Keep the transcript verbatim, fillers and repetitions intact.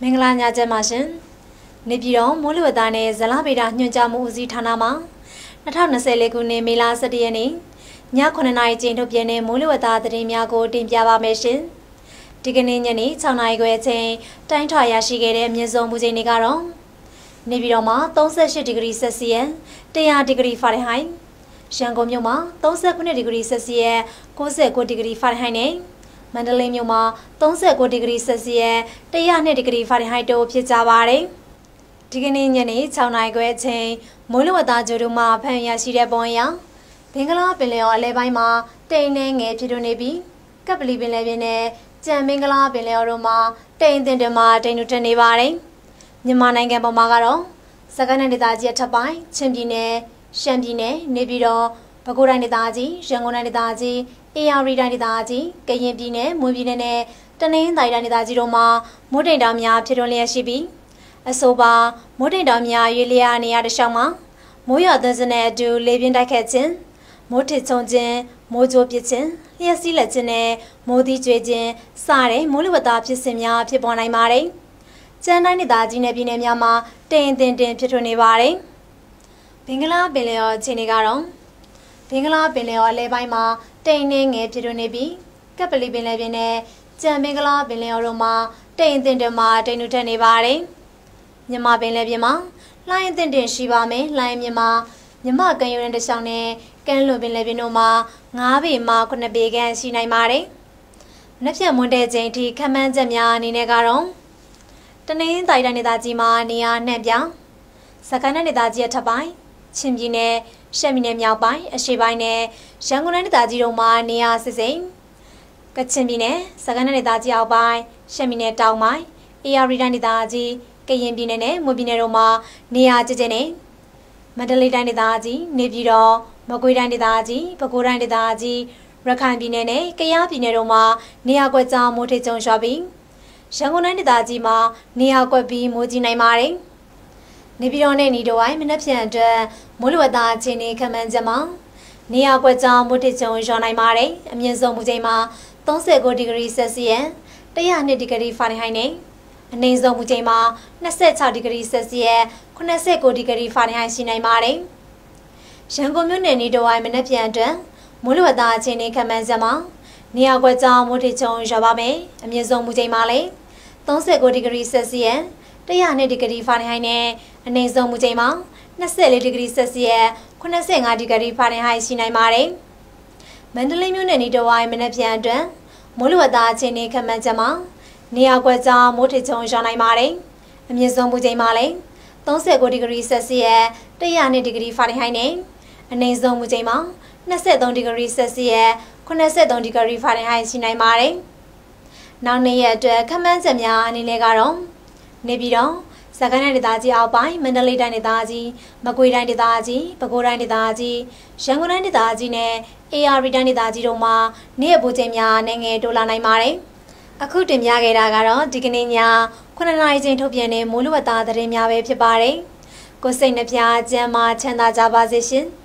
မင်္ဂလာညချမ်းပါရှင်နေပြည်တော်မိုးလေဝသနဲ့ဇလဗေဒညွှန်ကြားမှုဦးစီးဌာနမှ၂၀၂၄ခုနှစ်မေလ၁၁ရက်နေ့ညခုနှစ်နာရီချိန်ထုတ်ပြန်တဲ့မိုးလေဝသသတင်းများကိုတင်ပြပါမယ်ရှင်ဒီကနေ့ညနေ၆နာရီခွဲအချိန်တိုင်းထွာရရှိခဲ့တဲ့အမြင့်ဆုံးမူချိန်တွေကတော့နေပြည်တော်မှာ၃၈ဒီဂရီဆယ်စီယပ်၁၀၀ဒီဂရီဖာရင်ဟိုက်ရန်ကုန်မြို့မှာ၃၉ဒီဂရီဆယ်စီယပ်၉၉ဒီဂရီဖာရင်ဟိုက်နဲ့မန္တလေးမြို့မှာ၃၉ဒီဂရီဆယ်စီယပ်၁၀၂ဒီဂရီဖာရင်ဟိုက်တို့ဖြစ်ကြပါတယ်ဒီကနေ့ညနေ၆နာရီခွဲအချိန်မိုးလေဝသကြိုးတို့မှဖန်ရရှိတဲ့ပုံအရဘင်္ဂလားပင်လယ်အော်အလဲပိုင်းမှာတိမ်နှဲငယ်ဖြစ်ထွန်းနေပြီးကပ်ပလီပင်လယ်ပြင်နဲ့ကြံမင်္ဂလာပင်လယ်အော်တို့မှာတိမ်တင်တင်မှာတိမ်နုတက်နေပါတယ်မြန်မာနိုင်ငံပေါ်မှာကတော့စကိုင်းတိုင်းဒေသကြီးအထက်ပိုင်းချင်းပြည်နယ်ရှမ်းပြည်နယ်နေပြည်တော်ပဲခူးတိုင်းဒေသကြီးရန်ကုန်တိုင်းဒေသကြီးအေရဝတီတိုင်းဒေသကြီးကရင်ပြည်နယ်မွန်ပြည်နယ်နဲ့တနင်္သာရီတိုင်းဒေသကြီးတို့မှာမိုးတိမ်တောင်များဖြစ်ထွန်းလျက်ရှိပြီးအဆိုပါမိုးတိမ်တောင်များရွေလျာနေရာတစ်လျှောက်မှာမိုးရွာသွန်းစနဲ့အတူလေပြင်းတိုက်ခတ်ခြင်းမိုးထစ်ချုံခြင်းမိုးကြိုးပစ်ခြင်းလျှက်စီးလက်ခြင်းနဲ့မိုးသီးကျွေးခြင်းစတဲ့မိုးလေဝသဖြစ်စဉ်များဖြစ်ပေါ်နိုင်ပါတယ်။ကျန်းတိုင်းဒေသကြီးနယ်ပြည်နယ်များမှာတိမ်တင်တင်ဖြစ်ထွန်းနေပါတယ်။ဘင်္ဂလားပင်လယ်အော်အခြေအနေကတော့ဘင်္ဂလားပင်လယ်အော်အလဲပိုင်းမှာတိမ်နှဲငယ်ဖြစ်ထွန်းနေပြီးကပ်ပလီပင်လယ်ပြင်နဲ့ကြံဘင်္ဂလားပင်လယ်အော်တို့မှာတိမ်တင်တင်မှာတိမ်နုထက်နေပါတယ်။မြန်မာပင်လယ်ပြင်မှာလှိုင်းတင်တင်ရှိပါမယ်။လှိုင်းမြမှာမြမကန်ရုံတစ်ချောင်းနဲ့ကမ်းလွန်ပင်လယ်ပြင်တို့မှာ၅ပေမှခုနှစ်ပေခန့်ရှိနိုင်ပါတယ်။နှစ်ဖြတ်မွန်းတဲ့ချိန်ထိခန့်မှန်းချက်များအနေနဲ့ကတော့တနင်္သာရီတိုင်းဒေသကြီးမှာနေရာနှံ့ပြောင်းစကိုင်းတိုင်းဒေသကြီးအထက်ပိုင်းချင်းပြည်နယ်ရှမ်းပြည်နယ်မြောက်ပိုင်းအရှေ့ပိုင်းနဲ့ရန်ကုန်တိုင်းဒေသကြီးတို့မှာနေရာစစ်စိမ်ကချင်ပြည်နယ်စကိုင်းတိုင်းဒေသကြီးအောက်ပိုင်းရှမ်းပြည်နယ်တောင်ပိုင်းအေရဝတီတိုင်းဒေသကြီးကရင်ပြည်နယ်နဲ့မွန်ပြည်နယ်တို့မှာနေရာကျကျနဲ့မန္တလေးတိုင်းဒေသကြီးနေပြည်တော်မကွေးတိုင်းဒေသကြီးပဲခူးတိုင်းဒေသကြီးရခိုင်ပြည်နယ်နဲ့ကယားပြည်နယ်တို့မှာနေရာကွက်ကြားမိုးထစ်ချုံရွာပြီးရန်ကုန်တိုင်းဒေသကြီးမှာနေရာကွက်ပြီးမိုးကြီးနိုင်ပါတယ်။နေပြည်တော်နဲ့နီတိုဝိုင်းမနက်ဖြန်အတွက်မိုးလေဝသအခြေအနေခန့်မှန်းချက်မှာနေရာကွက်ကြားမိုးထစ်ချုံရွာနိုင်ပါတယ်။အမြင့်ဆုံးမူချိန်မှာ၃၉ဒီဂရီဆယ်စီယပ်၁၀၂ဒီဂရီဖာရင်ဟိုက်နဲ့အနိမ့်ဆုံးမူချိန်မှာ၂၆ဒီဂရီဆယ်စီယပ်၉၉ဒီဂရီဖာရင်ဟိုက်ရှိနိုင်ပါတယ်။ရန်ကုန်မြို့နယ်နီတိုဝိုင်းမနက်ဖြန်အတွက်မိုးလေဝသအခြေအနေခန့်မှန်းချက်မှာနေရာကွက်ကြားမိုးထစ်ချုံရွာပါမယ်။အမြင့်ဆုံးမူချိန်မှာလည်း၃၉ဒီဂရီဆယ်စီယပ်၁၀၂ဒီဂရီဖာရင်ဟိုက်နဲ့အနိမ့်ဆုံးမူချိန်မှာ၂၄ဒီဂရီဆယ်စီယပ်၉၅ဒီဂရီဖာရင်ဟိုက်ရှိနိုင်ပါတယ်။မန္တလေးမြို့နယ်နီတိုဝိုင်းမနက်ဖြန်အတွက်မိုးလေဝသအခြေအနေခန့်မှန်းချက်မှာနေရာကွက်ကြားမိုးထစ်ချုံရွာနိုင်ပါတယ်။အမြင့်ဆုံးမူချိန်မှာလည်း၃၉ဒီဂရီဆယ်စီယပ်၁၀၂ဒီဂရီဖာရင်ဟိုက်နဲ့အနိမ့်ဆုံးမူချိန်မှာ၂၃ဒီဂရီဆယ်စီယပ်၉၃ဒီဂရီဖာရင်ဟိုက်ရှိနိုင်ပါတယ်။နောက်နေ့ရက်အတွက်ခန့်မှန်းချက်များအနေနဲ့ကတော့နေပြည်တော်စကိုင်းတိုင်းဒေသကြီးအောက်ပိုင်းမန္တလေးတိုင်းဒေသကြီးမကွေးတိုင်းဒေသကြီးပဲခူးတိုင်းဒေသကြီးရန်ကုန်တိုင်းဒေသကြီးနဲ့အေရဝတီတိုင်းဒေသကြီးတို့မှာနေ့ရက်ပိုချိန်များနဲ့ငယ်တိုးလာနိုင်ပါတယ်။အခုတင်ပြခဲ့တာကတော့ဒီကနေ့ညခုနှစ်နာရီချိန်ထုတ်ပြန်တဲ့မိုးလေဝသသတင်းများပဲဖြစ်ပါတယ်။ကိုယ်စိတ်နှပြကျန်းမာချမ်းသာကြပါစေရှင်။